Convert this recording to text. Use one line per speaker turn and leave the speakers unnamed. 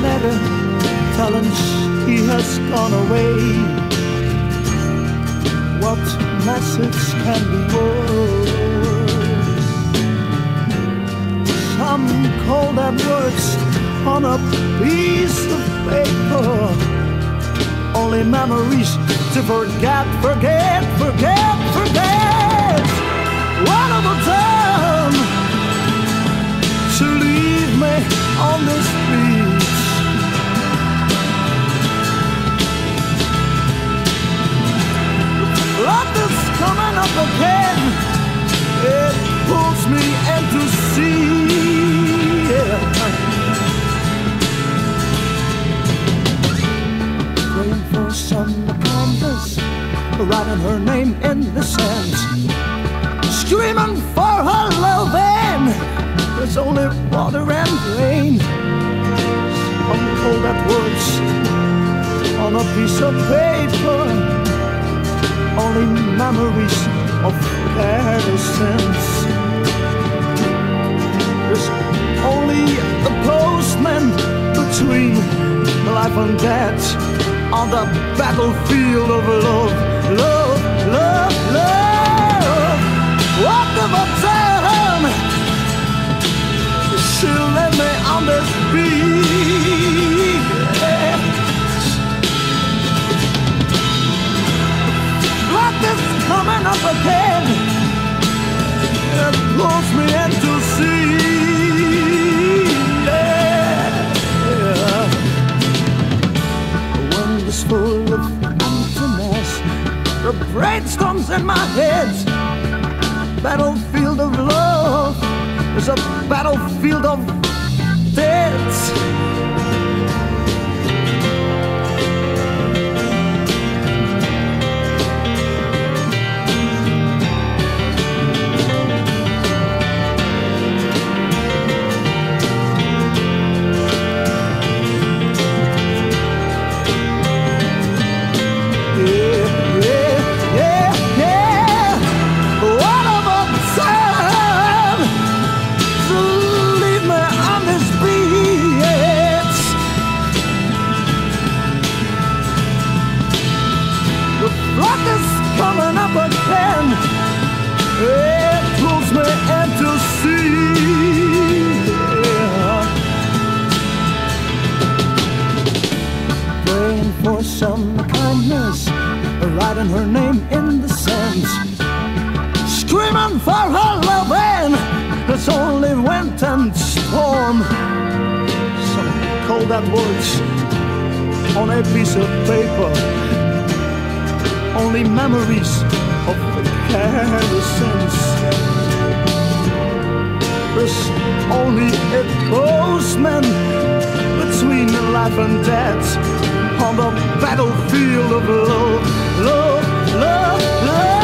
letter telling she has gone away. What message can be yours? Some cold dead words on a piece of paper. Only memories to forget, forget, forget, forget. One of a time to leave me on the streets. Love is coming up again. It pulls me into sea. Praying for some kindness, writing her name in the sand, screaming for her loving. There's only water and rain. Some cold dead words on a piece of paper. Only memories of careless sins. There's only a postman between life and death on the battlefield of love, love, love, love. What of a time she left me on the street. Life is coming up again. It pulls me into sea. One is full of emptiness. The brainstorms in my head. Battlefield of love is a battlefield of death. Life is coming up again. It pulls me into sea. Praying for some kindness, writing her name in the sand, screaming for her loving. It's only wind and storm. Some cold dead words on a piece of paper. Only memories of careless sins. There's only a postman between life and death on the battlefield of love, love, love, love.